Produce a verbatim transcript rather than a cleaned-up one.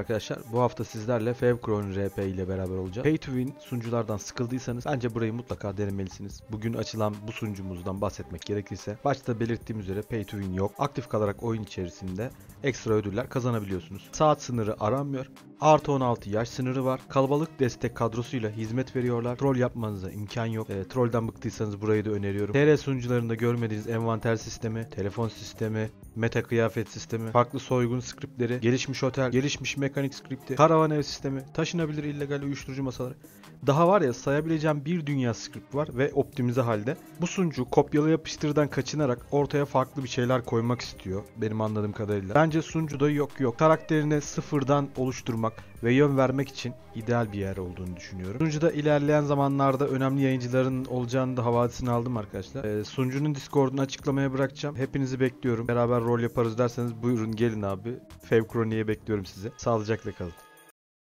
arkadaşlar. Bu hafta sizlerle Fevcron R P ile beraber olacağız. Pay to Win sunuculardan sıkıldıysanız bence burayı mutlaka denemelisiniz. Bugün açılan bu sunucumuzdan bahsetmek gerekirse başta belirttiğim üzere Pay to Win yok. Aktif kalarak oyun içerisinde ekstra ödüller kazanabiliyorsunuz. Saat sınırı aranmıyor. Artı on altı yaş sınırı var. Kalabalık destek kadrosuyla hizmet veriyorlar. Troll yapmanıza imkan yok. E, trollden bıktıysanız burayı da öneriyorum. T R sunucularında görmediğiniz envanter sistemi, telefon sistemi, meta kıyafet sistemi, farklı soygun skriptleri, gelişmiş otel, gelişmiş mekanik skripti, karavan ev sistemi, taşınabilir illegal uyuşturucu masaları. Daha var ya, sayabileceğim bir dünya script var ve optimize halde. Bu sunucu kopyala yapıştırdan kaçınarak ortaya farklı bir şeyler koymak istiyor benim anladığım kadarıyla. Bence sunucuda yok yok. Karakterini sıfırdan oluşturmak ve yön vermek için ideal bir yer olduğunu düşünüyorum. Sunucuda ilerleyen zamanlarda önemli yayıncıların olacağını da havadisini aldım arkadaşlar. Ee, sunucunun Discord'unu açıklamaya bırakacağım. Hepinizi bekliyorum. Beraber rol yaparız derseniz buyurun gelin abi. Fevcron'u bekliyorum sizi. Sağlıcakla kalın.